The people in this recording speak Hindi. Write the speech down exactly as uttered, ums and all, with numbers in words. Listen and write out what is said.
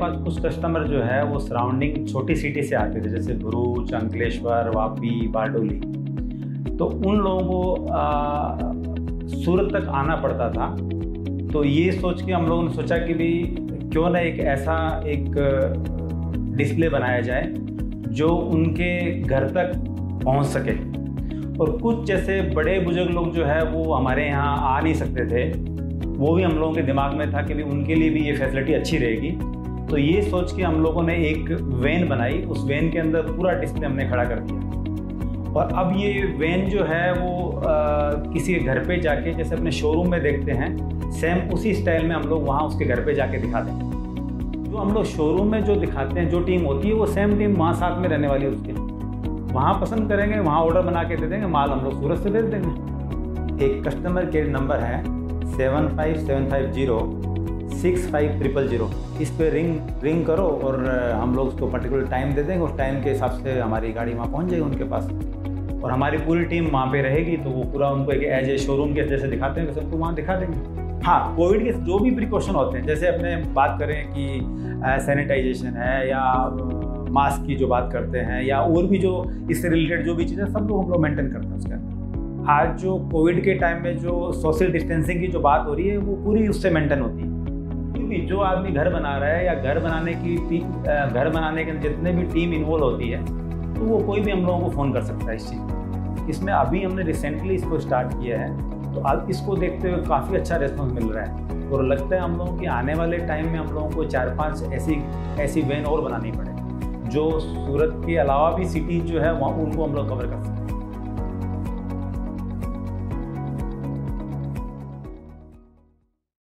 पास कुछ कस्टमर जो है वो सराउंडिंग छोटी सिटी से आते थे, जैसे भरूच, अंकलेश्वर, वापी, बारडोली। तो उन लोगों को आ, सूरत तक आना पड़ता था। तो ये सोच के हम लोगों ने सोचा कि भी क्यों ना एक ऐसा एक डिस्प्ले बनाया जाए जो उनके घर तक पहुंच सके। और कुछ जैसे बड़े बुजुर्ग लोग जो है वो हमारे यहाँ आ नहीं सकते थे, वो भी हम लोगों के दिमाग में था कि भी उनके लिए भी ये फैसिलिटी अच्छी रहेगी। तो ये सोच के हम लोगों ने एक वैन बनाई, उस वैन के अंदर पूरा डिस्प्ले हमने खड़ा कर दिया। और अब ये वैन जो है वो आ, किसी के घर पे जाके जैसे अपने शोरूम में देखते हैं, सेम उसी स्टाइल में हम लोग वहाँ उसके घर पे जाके दिखा देंगे। जो हम लोग शोरूम में जो दिखाते हैं, जो टीम होती है वो सेम टीम वहाँ साथ में रहने वाली है उसके, वहाँ पसंद करेंगे, वहाँ ऑर्डर बना के दे देंगे, माल हम लोग सूरत से भेज देंगे। एक कस्टमर केयर नंबर है seven five seven five zero six five triple zero. इस पे रिंग रिंग करो और हम लोग उसको पर्टिकुलर टाइम दे देंगे। उस टाइम के हिसाब से हमारी गाड़ी वहाँ पहुँच जाएगी उनके पास, और हमारी पूरी टीम वहाँ पे रहेगी। तो वो पूरा उनको एक एज ए शोरूम के जैसे दिखाते हैं वैसे उनको वहाँ दिखा देंगे। हाँ, कोविड के जो भी प्रिकॉशन होते हैं, जैसे अपने बात करें कि सैनिटाइजेशन है या मास्क की जो बात करते हैं या और भी जो इससे रिलेटेड जो भी चीज़ें, सब लोग हम लोग मेंटेन करते हैं उसके अंदर। आज जो कोविड के टाइम में जो सोशल डिस्टेंसिंग की जो बात हो रही है वो पूरी उससे मेंटेन होती है। क्योंकि जो आदमी घर बना रहा है या घर बनाने की घर बनाने के जितने भी टीम इन्वॉल्व होती है, तो वो कोई भी हम लोगों को फ़ोन कर सकता है इस चीज़ में। इसमें अभी हमने रिसेंटली इसको स्टार्ट किया है, तो अब इसको देखते हुए काफ़ी अच्छा रिस्पॉन्स मिल रहा है। और लगता है हम लोगों की आने वाले टाइम में हम लोगों को चार पांच ऐसी ऐसी वैन और बनानी पड़े जो सूरत के अलावा भी सिटी जो है वहाँ उनको हम लोग कवर कर सकते हैं।